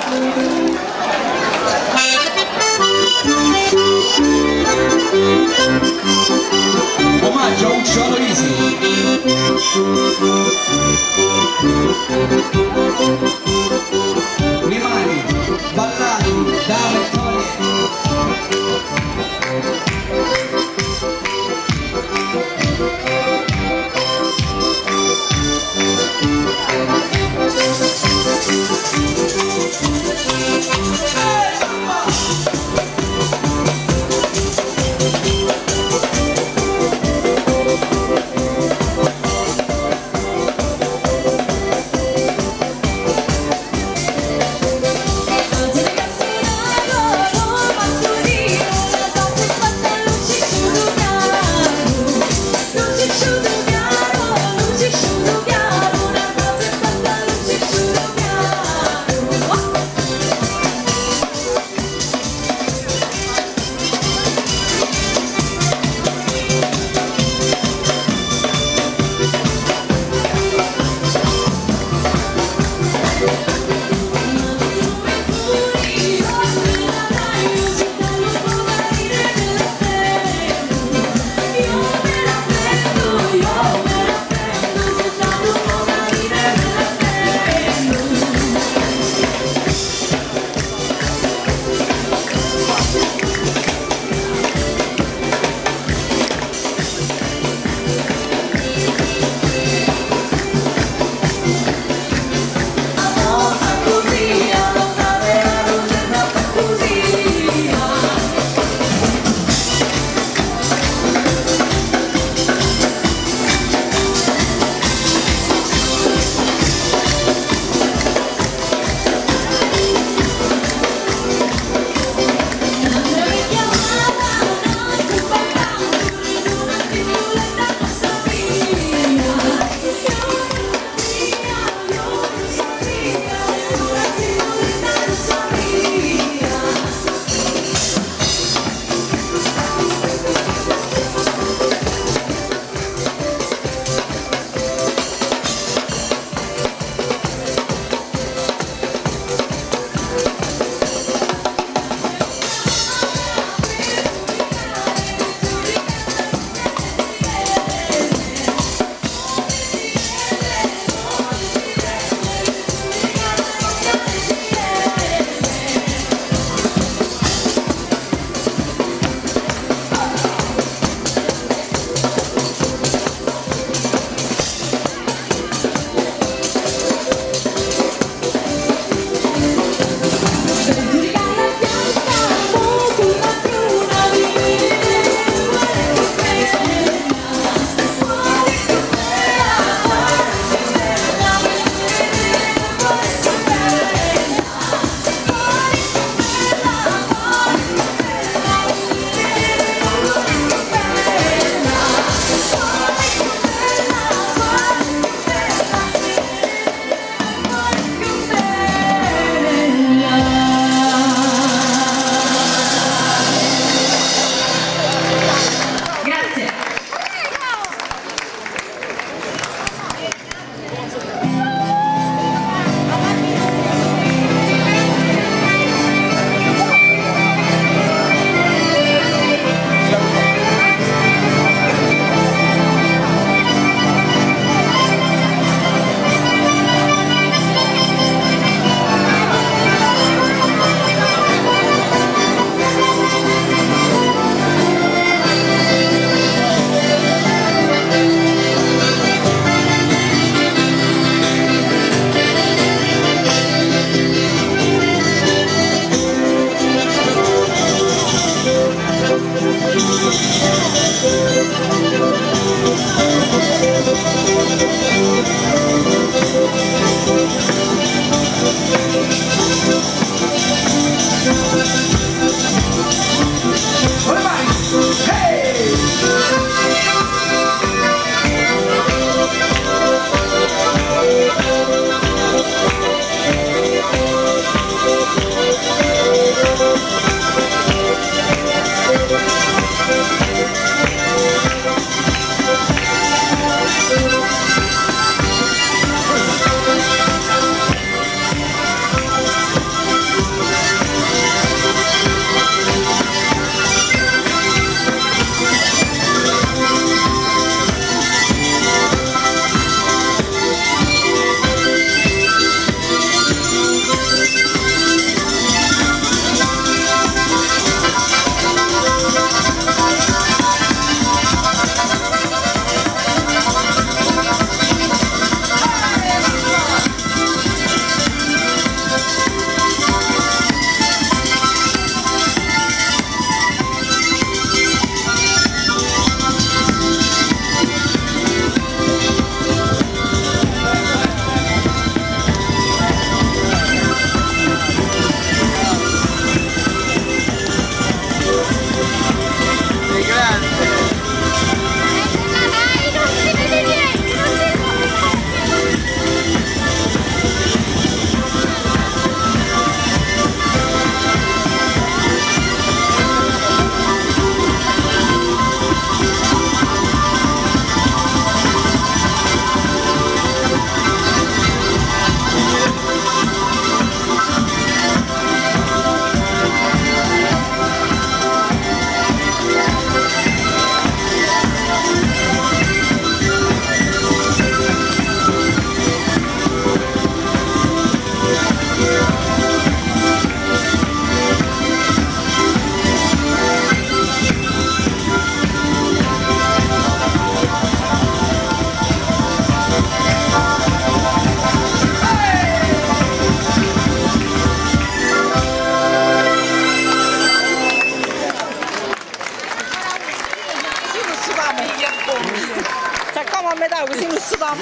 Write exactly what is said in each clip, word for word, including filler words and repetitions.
Omaggio a Uccio Easy. Rimani, ballati, dame e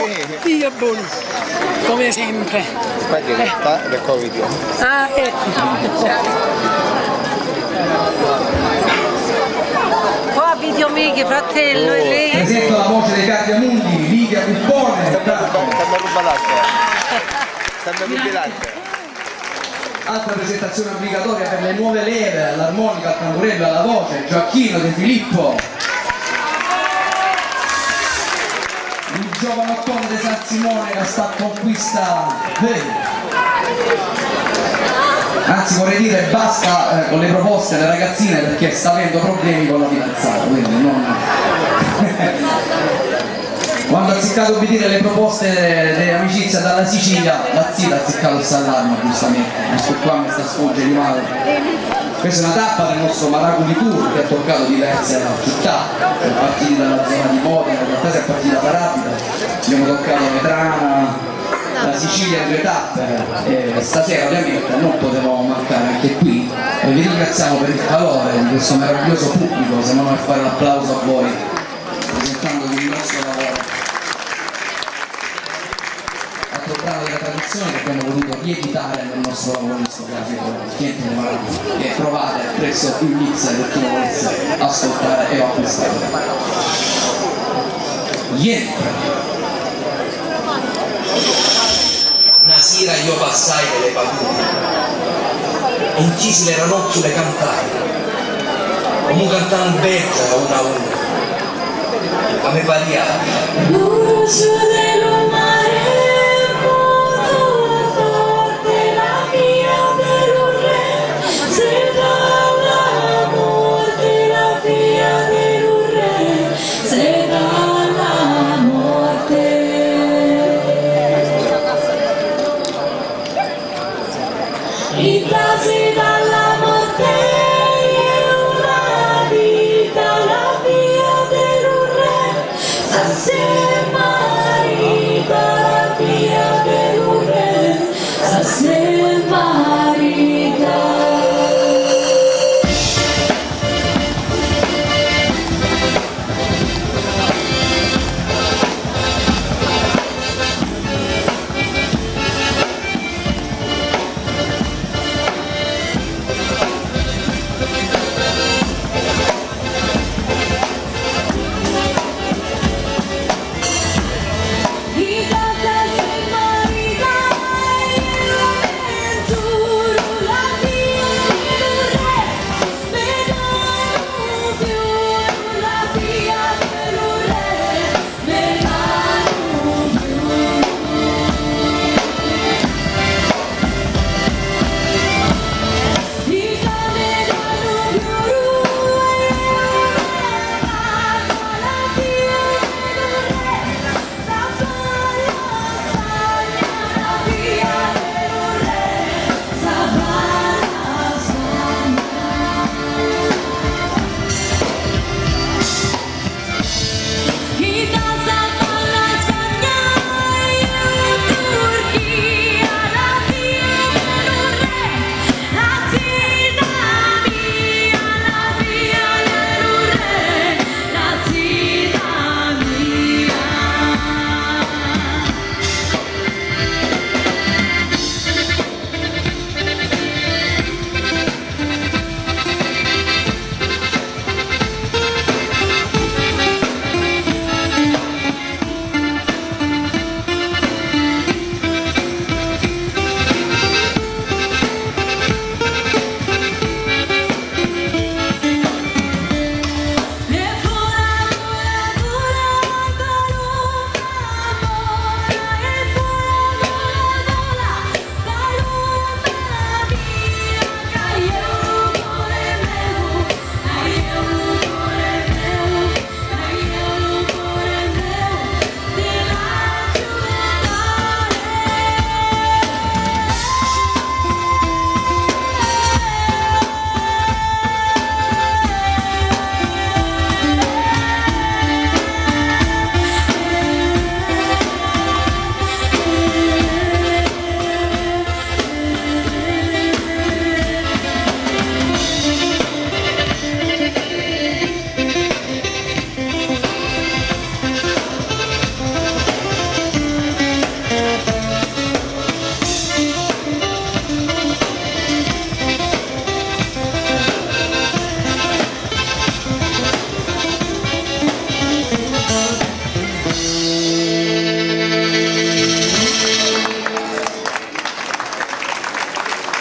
Dio buono, come sempre. Aspetta che sta del Covid. Ah, ecco. Qua video Mighi, fratello, Oh. e lei? Presento la voce dei Cardiamundi, Livia Cuppone. Stanno a rubare latte. Stanno a rubare latte. Altra presentazione obbligatoria per le nuove leve, all'armonica, al tamburello, alla voce, Gioacchino De Filippo. Il giovane Conte San Simone che sta a conquista. Anzi, vorrei dire basta eh, con le proposte alle ragazzine perché sta avendo problemi con la fidanzata, quindi non... Quando ha azzeccato obbedire le proposte di amicizia dalla Sicilia, la zita ha azzeccato il sallarmo, giustamente, questo qua mi sta sfugge di male. Questa è una tappa del nostro Maraculi Tour che ha toccato diverse città, siamo partiti dalla zona di Modena, in realtà siamo partiti da Parapita, abbiamo toccato Metrana, la Sicilia in due tappe e stasera ovviamente non potevamo mancare anche qui e vi ringraziamo per il calore di questo meraviglioso pubblico, se non a fare l'applauso a voi presentandovi il nostro lavoro. Altro brano della tradizione che abbiamo voluto rieditare nel nostro lavoro discografico Niente di Maraculi, che trovate presso il mixer per chi lo volesse ascoltare e acquistare. Niente. Una sera io passai delle padune e intisi le ranocchie le cantai come cantano bella una a una a me paria L'uso dello mare molto forte, la via per un re, se dalla morte, la via per un re, se dalla morte. Ritrasi dalla morte in una vita, la via per un re, se marita, la via per un re, se marita.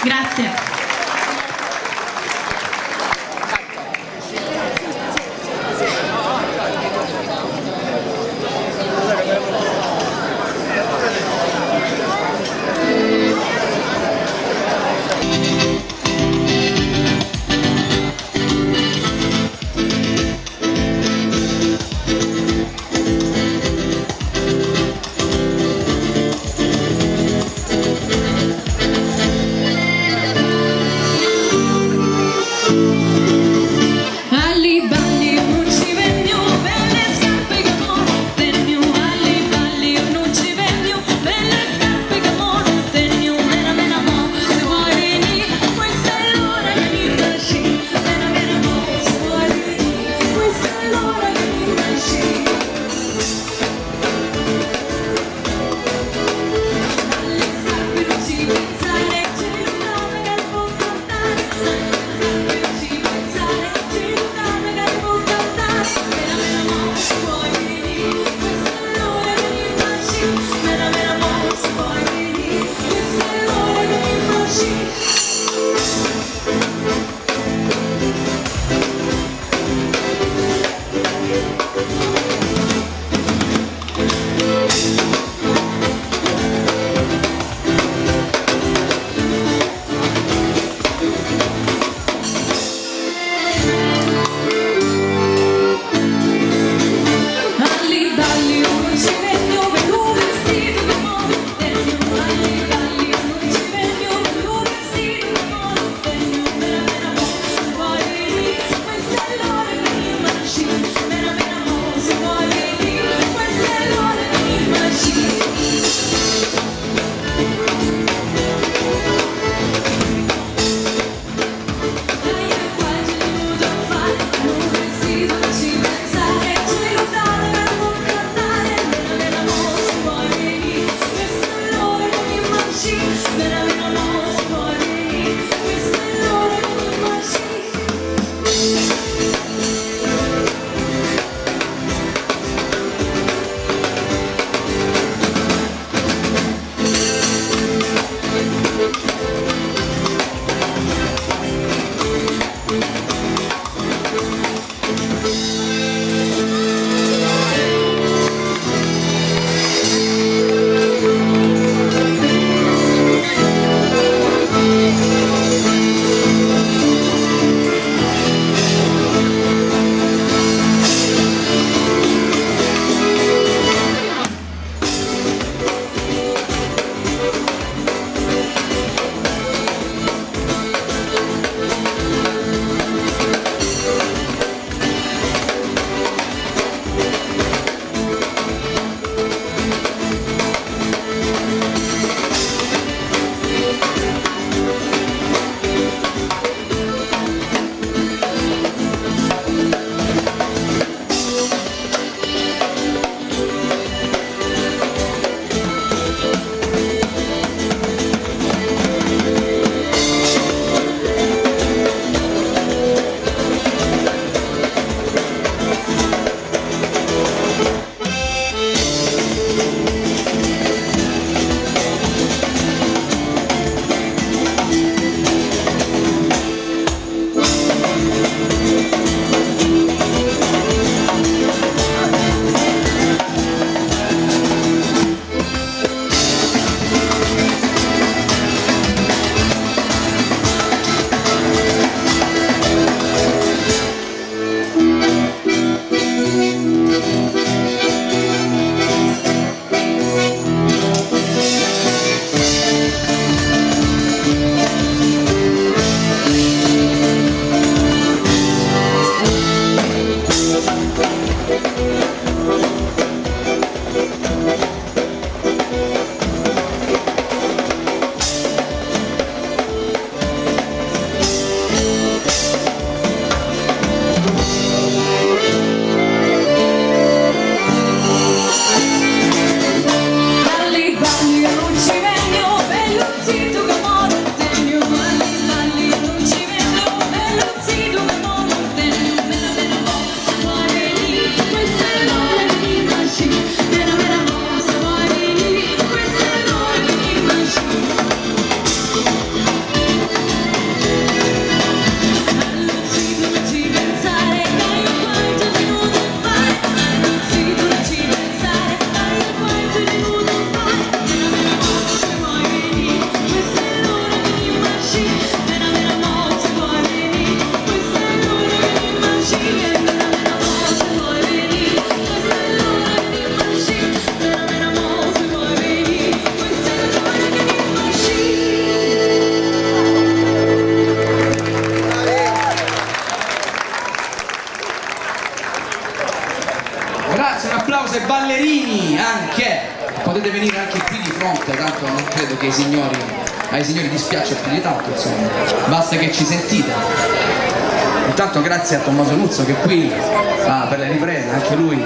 Grazie. notte, tanto non credo che ai signori, ai signori dispiaccia più di tanto, insomma, basta che ci sentite. Intanto grazie a Tommaso Nuzzo che è qui ah, per le riprese, anche lui.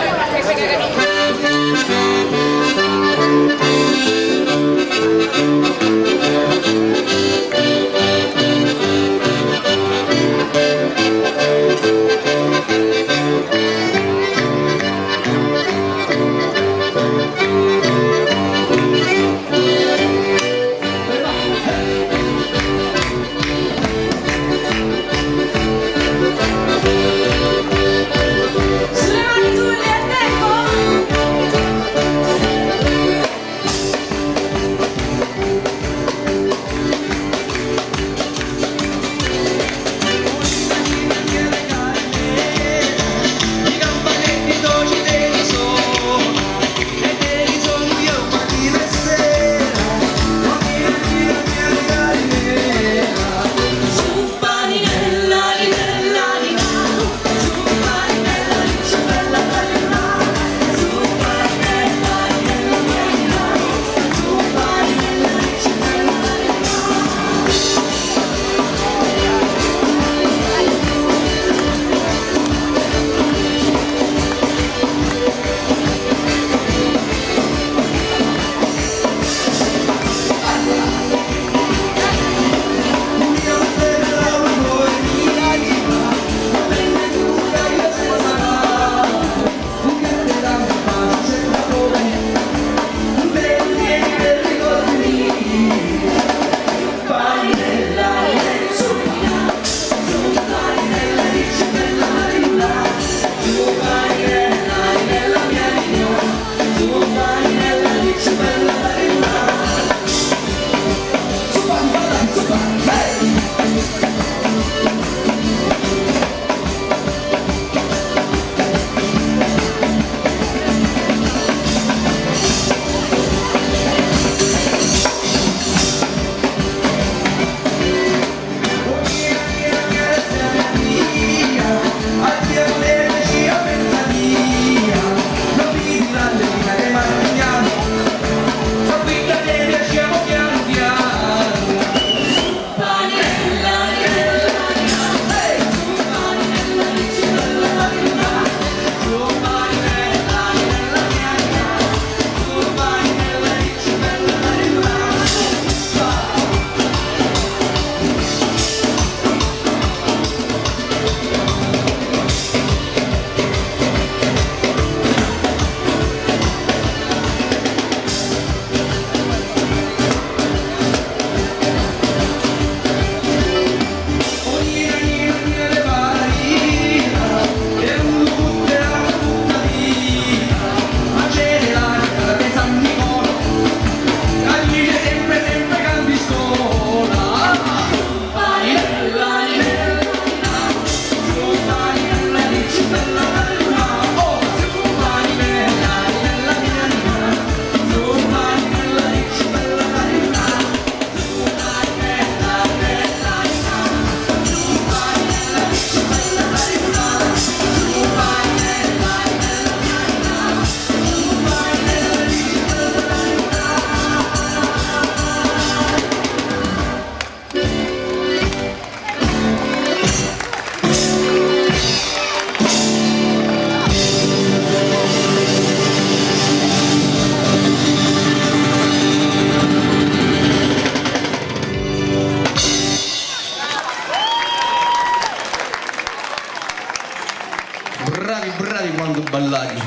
bravi bravi quando ballate.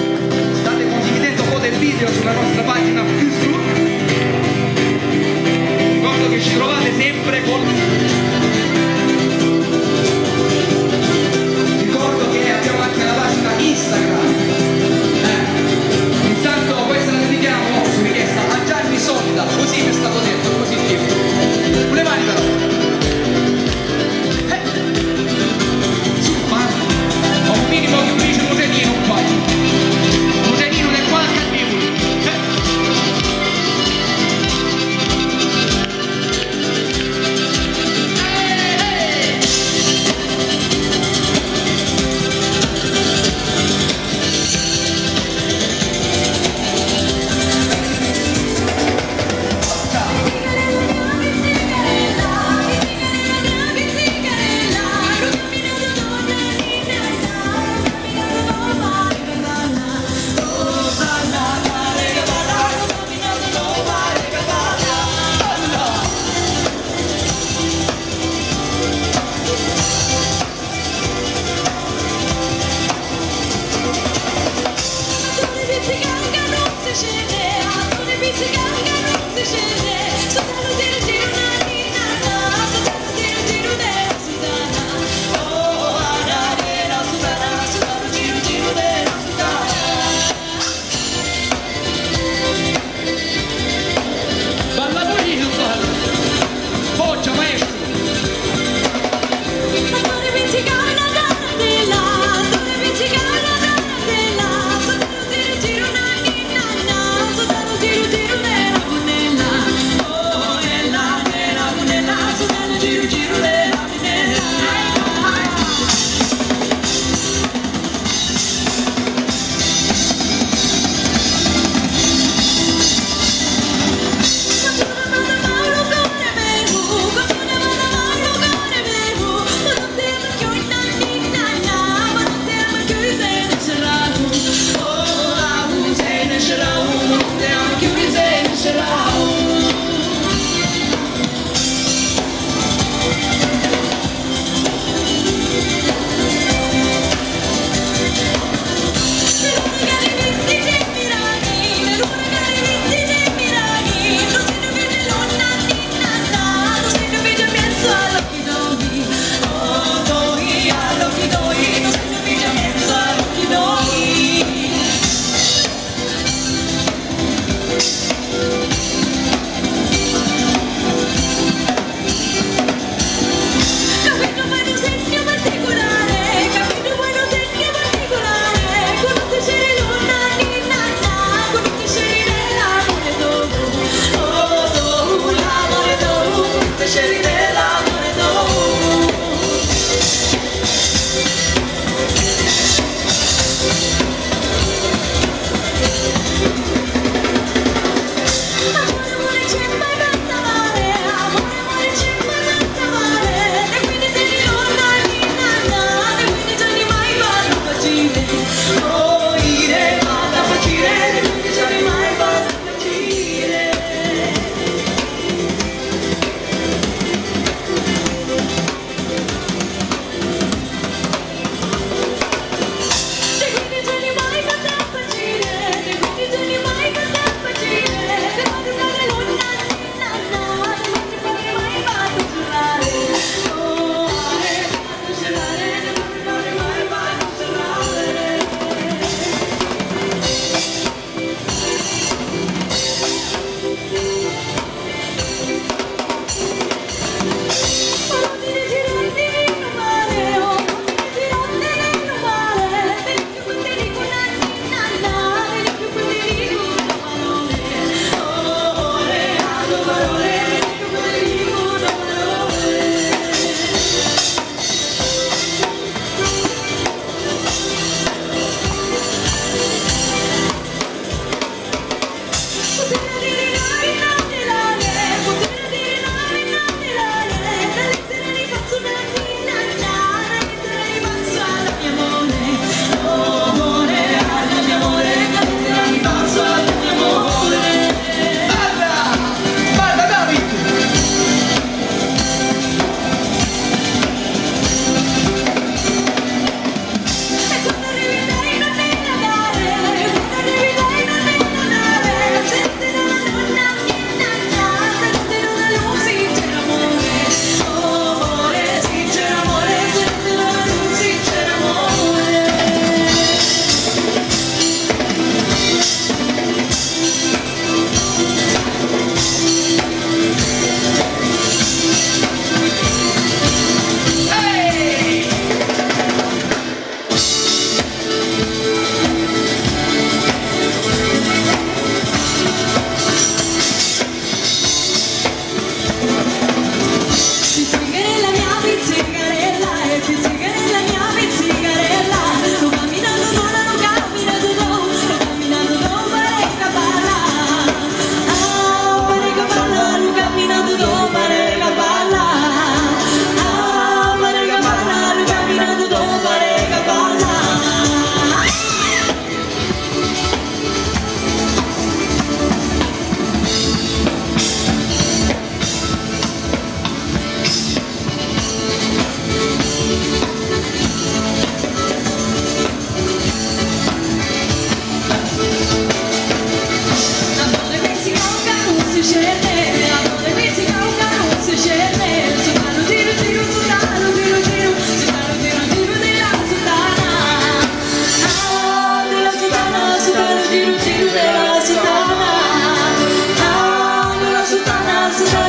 State condividendo foto e video sulla nostra pagina Facebook. Ricordo che ci trovate sempre con... Ricordo che abbiamo anche la pagina Instagram. Eh. Intanto questa la dedichiamo su richiesta a Gianni Solida, così mi è stato detto, così tipo. Con le mani però. Ho un minimo di un dice un un paio. su